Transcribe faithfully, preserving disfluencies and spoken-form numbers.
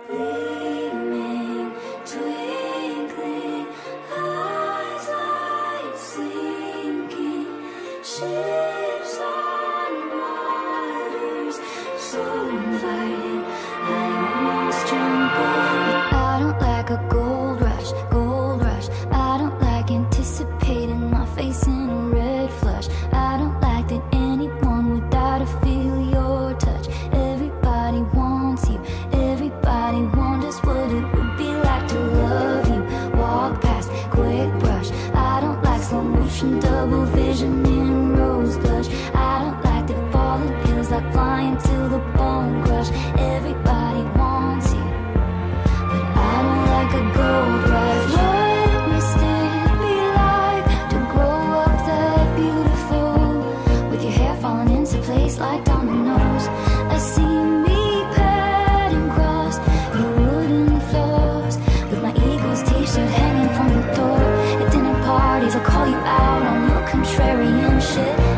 Gleaming, twinkling, eyes like sinking ships on waters so inviting. I almost jump in. I don't like a gold rush, gold rush. I don't like anticipating my face in a red flush. I don't like that anyone would die to feel your touch. Everybody wants you, everybody wonders what it would be like to love you. Walk past, quick brush. I don't like slow motion, double vision in rose blush. I don't like that falling feels like flying till the bone crush. Everybody wants you, but I don't like a gold rush. What must it be like to grow up that beautiful, with your hair falling into place like dominoes? I see me padding across your wooden floors, with my Eagles t-shirt hanging from the door. At dinner parties I'll call you out on your contrarian shit.